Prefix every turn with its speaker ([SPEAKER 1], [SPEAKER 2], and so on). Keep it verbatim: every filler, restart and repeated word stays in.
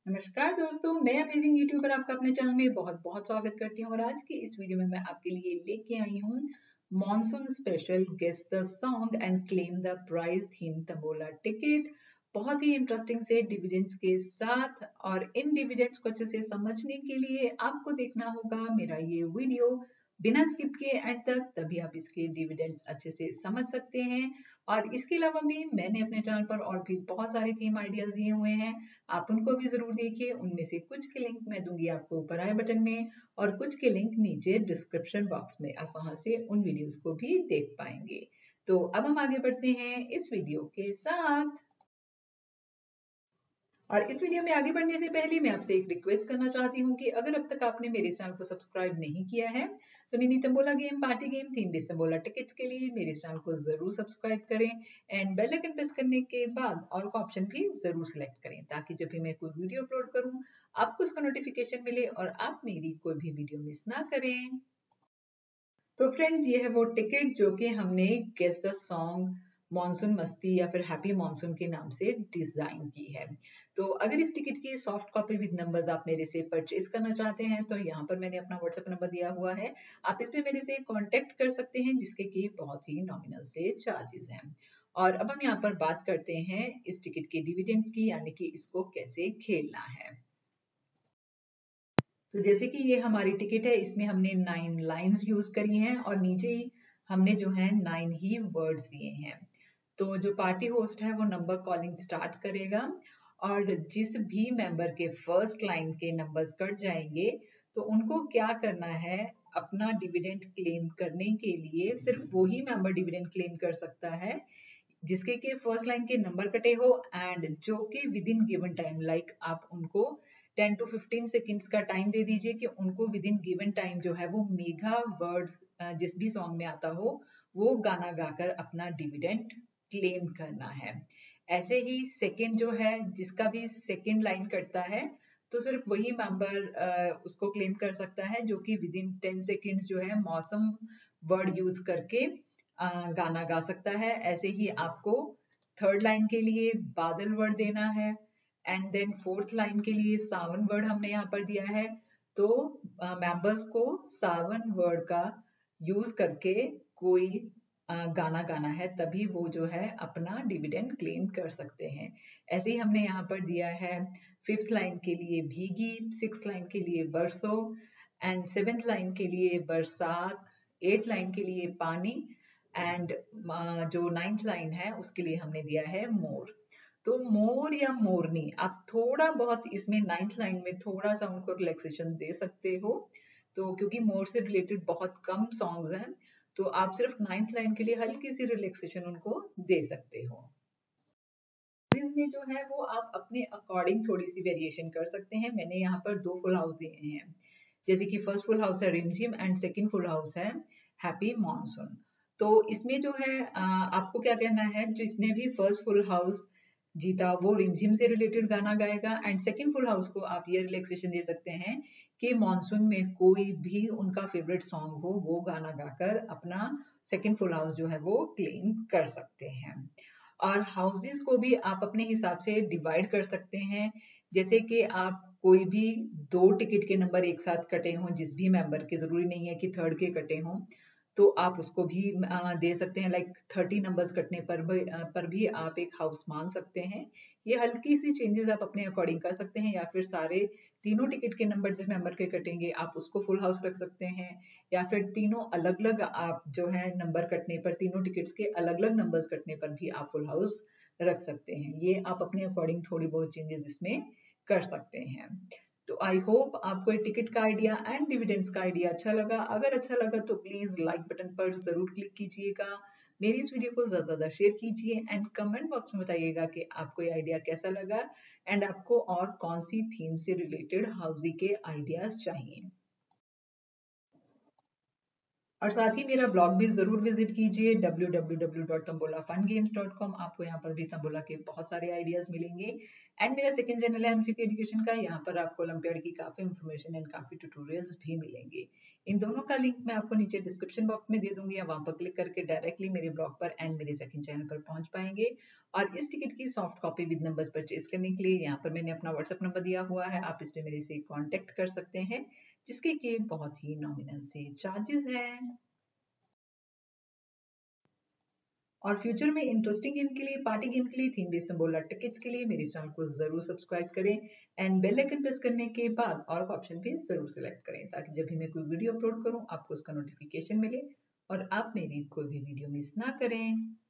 [SPEAKER 1] नमस्कार दोस्तों, मैं अमेजिंग यूट्यूबर आपका अपने चैनल में बहुत बहुत स्वागत करती हूँ और आज की इस वीडियो में मैं आपके लिए लेके आई हूँ monsoon special guess the song and claim the prize theme tambola ticket. बहुत ही इंटरेस्टिंग से डिविडेंड्स के साथ, और इन डिविडेंड्स को अच्छे से समझने के लिए आपको देखना होगा मेरा ये वीडियो बिना स्किप किए एंड तक, तभी आप इसके डिविडेंड्स अच्छे से समझ सकते हैं। और इसके अलावा भी मैंने अपने चैनल पर और भी बहुत सारे थीम आइडियाज दिए हुए हैं, आप उनको भी जरूर देखिए। उनमें से कुछ के लिंक मैं दूंगी आपको ऊपर आई बटन में और कुछ के लिंक नीचे डिस्क्रिप्शन बॉक्स में, आप वहां से उन वीडियोस को भी देख पाएंगे। तो अब हम आगे बढ़ते हैं इस वीडियो के साथ। और इस वीडियो में आगे बढ़ने से पहले मैं आपसे एक रिक्वेस्ट करना चाहती हूँ कि अगर अब तक आपने मेरे चैनल को सब्सक्राइब नहीं किया है तो निनी tambola game, party game, theme based tambola tickets के लिए मेरे चैनल को जरूर सब्सक्राइब करें एंड बेल आइकन प्रेस करने के बाद ऑल का ऑप्शन भी जरूर सिलेक्ट करें, ताकि जब भी मैं कोई वीडियो अपलोड करूँ आपको उसका नोटिफिकेशन मिले और आप मेरी कोई भी वीडियो मिस ना करें। तो फ्रेंड्स, ये है वो टिकट जो कि हमने गेस द सॉन्ग मॉनसून मस्ती या फिर हैप्पी मॉनसून के नाम से डिजाइन की है। तो अगर इस टिकट की सॉफ्ट कॉपी विद नंबर्स आप मेरे से परचेज करना चाहते हैं तो यहाँ पर मैंने अपना व्हाट्सएप नंबर दिया हुआ है, आप इस पे मेरे से कांटेक्ट कर सकते हैं, जिसके की बहुत ही नॉमिनल से चार्जेस हैं। और अब हम यहाँ पर बात करते हैं इस टिकट के डिविडेंड्स की, यानी कि इसको कैसे खेलना है। तो जैसे कि ये हमारी टिकट है, इसमें हमने नाइन लाइंस यूज करी हैं और नीचे ही हमने जो है नाइन ही वर्ड्स दिए हैं। तो जो पार्टी होस्ट है वो नंबर कॉलिंग स्टार्ट करेगा और जिस भी मेंबर के फर्स्ट लाइन के नंबर्स कट जाएंगे तो उनको क्या करना है, अपना डिविडेंड क्लेम करने के लिए सिर्फ वही मेंबर डिविडेंड क्लेम कर सकता है जिसके के फर्स्ट लाइन के नंबर कटे हो एंड जो कि within given time, like आप उनको टेन टू फिफ्टीन सेकेंड्स का टाइम दे दीजिए कि उनको विद इन गिवन टाइम जो है वो मेगा वर्ड जिस भी सॉन्ग में आता हो वो गाना गाकर अपना डिविडेंड क्लेम करना है। ऐसे ही सेकेंड जो है, जिसका भी सेकेंड लाइन कटता है तो सिर्फ वही मेंबर उसको क्लेम कर सकता है जो कि विद इन टेन सेकेंड्स जो है मौसम वर्ड यूज करके गाना गा सकता है। ऐसे ही आपको थर्ड लाइन के लिए बादल वर्ड देना है एंड देन फोर्थ लाइन के लिए सावन वर्ड हमने यहाँ पर दिया है। तो मेंबर्स uh, को सावन वर्ड का यूज करके कोई uh, गाना गाना है, तभी वो जो है अपना डिविडेंड क्लेम कर सकते हैं। ऐसे ही हमने यहाँ पर दिया है फिफ्थ लाइन के लिए भीगी, सिक्स लाइन के लिए बरसों एंड सेवेंथ लाइन के लिए बरसात, एट लाइन के लिए पानी एंड जो नाइन्थ लाइन है उसके लिए हमने दिया है मोर। तो मोर या मोरनी, आप थोड़ा बहुत इसमें नाइन्थ लाइन में थोड़ा सा उनको रिलैक्सेशन दे सकते हो, तो क्योंकि मोर से रिलेटेड बहुत कम सॉन्ग्स हैं तो आप सिर्फ नाइन्थ लाइन के लिए हल्की सी रिलैक्सेशन उनको दे सकते हो। में जो है वो आप अपने अकॉर्डिंग थोड़ी सी वेरिएशन कर सकते हैं। मैंने यहाँ पर दो फुल हाउस दिए हैं, जैसे कि फर्स्ट फुल हाउस है Rimjhim and second full house है हैप्पी मॉनसून। तो इसमें जो है आपको क्या कहना है, जिसने भी फर्स्ट फुल हाउस जीता वो रिमझिम से रिलेटेड गाना गाएगा एंड सेकंड फुल हाउस को आप ये रिलैक्सेशन दे सकते हैं कि मॉनसून में कोई भी उनका फेवरेट सॉन्ग हो वो गाना गाकर अपना सेकंड फुल हाउस जो है वो क्लेम कर सकते हैं। और हाउसेस को भी आप अपने हिसाब से डिवाइड कर सकते हैं, जैसे कि आप कोई भी दो टिकट के नंबर एक साथ कटे हों, जिस भी मेंबर के, जरूरी नहीं है कि थर्ड के कटे हों, तो आप उसको भी दे सकते हैं। लाइक थर्टी नंबर्स कटने पर भी पर भी आप एक हाउस मान सकते हैं। ये हल्की सी चेंजेस आप अपने अकॉर्डिंग कर सकते हैं, या फिर सारे तीनों टिकट के नंबर जिस मेंबर के कटेंगे आप उसको फुल हाउस रख सकते हैं, या फिर तीनों अलग अलग आप जो है नंबर कटने पर, तीनों टिकट्स के अलग अलग नंबर्स कटने पर भी आप फुल हाउस रख सकते हैं। ये आप अपने अकॉर्डिंग थोड़ी बहुत चेंजेस इसमें कर सकते हैं। तो आई होप आपको ये टिकट का आइडिया एंड डिविडेंड्स का आइडिया अच्छा लगा। अगर अच्छा लगा तो प्लीज लाइक बटन पर जरूर क्लिक कीजिएगा, मेरी इस वीडियो को ज्यादा ज्यादा शेयर कीजिए एंड कमेंट बॉक्स में बताइएगा कि आपको ये आइडिया कैसा लगा एंड आपको और कौन सी थीम से रिलेटेड हाउसी के आइडियाज चाहिए। और साथ ही मेरा ब्लॉग भी जरूर विजिट कीजिए W W W dot tambola fun games dot com. आपको यहाँ पर भी तंबोला के बहुत सारे आइडियाज मिलेंगे एंड मेरा सेकंड चैनल है एमसीक्यू एजुकेशन का। यहाँ पर आपको ओलंपियाड की काफी इंफॉर्मेशन एंड काफी ट्यूटोरियल्स भी मिलेंगे। इन दोनों का लिंक मैं आपको नीचे डिस्क्रिप्शन बॉक्स में दे दूंगी। आप वहां पर क्लिक करके डायरेक्टली मेरे ब्लॉग पर एंड मेरे सेकंड चैनल पर पहुंच पाएंगे। और इस टिकट की soft copy with numbers purchase करने के लिए यहाँ पर मैंने अपना व्हाट्सएप नंबर दिया हुआ है, आप इस पे मेरे से कॉन्टेक्ट कर सकते हैं, जिसके के बहुत ही नॉमिनल से चार्जेस हैं। और फ्यूचर में इंटरेस्टिंग गेम के लिए, पार्टी गेम के लिए, थीम बेस्ड बोला टिकट्स के लिए मेरे चैनल को जरूर सब्सक्राइब करें एंड बेल आइकन प्रेस करने के बाद और ऑप्शन भी जरूर सिलेक्ट करें, ताकि जब भी मैं कोई वीडियो अपलोड करूं आपको उसका नोटिफिकेशन मिले और आप मेरी कोई भी वीडियो मिस ना करें।